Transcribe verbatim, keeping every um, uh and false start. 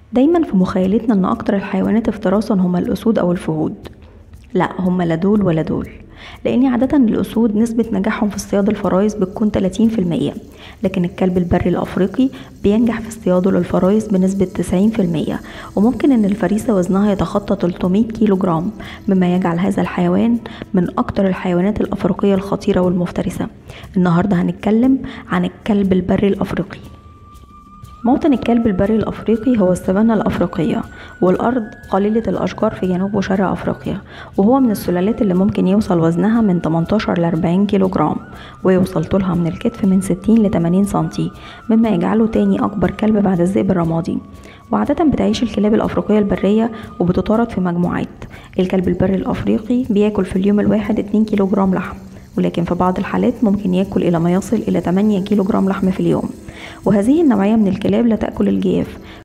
دايما في مخيلتنا ان اكتر الحيوانات افتراسا هما الاسود او الفهود. لا، هما لا دول ولا دول، لان عادة الاسود نسبة نجاحهم في اصطياد الفرايس بتكون ثلاثين في المية، لكن الكلب البري الافريقي بينجح في اصطياده للفرايس بنسبة تسعين في المية، وممكن ان الفريسة وزنها يتخطى ثلاثمائة كيلو جرام، مما يجعل هذا الحيوان من اكتر الحيوانات الافريقية الخطيرة والمفترسة. النهاردة هنتكلم عن الكلب البري الافريقي. موطن الكلب البري الأفريقي هو السافانا الأفريقية، والأرض قليلة الأشجار في جنوب وشرق أفريقيا، وهو من السلالات اللي ممكن يوصل وزنها من تمنتاشر ل أربعين كيلو جرام، ويوصل طولها من الكتف من ستين ل ثمانين سنتي، مما يجعله تاني أكبر كلب بعد الذئب الرمادي. وعادة بتعيش الكلاب الأفريقية البرية وبتطارد في مجموعات. الكلب البري الأفريقي بياكل في اليوم الواحد اتنين كيلو جرام لحم، ولكن في بعض الحالات ممكن ياكل إلى ما يصل إلى ثمانية كيلو جرام لحم في اليوم. وهذه النوعية من الكلاب لا تأكل الجياف،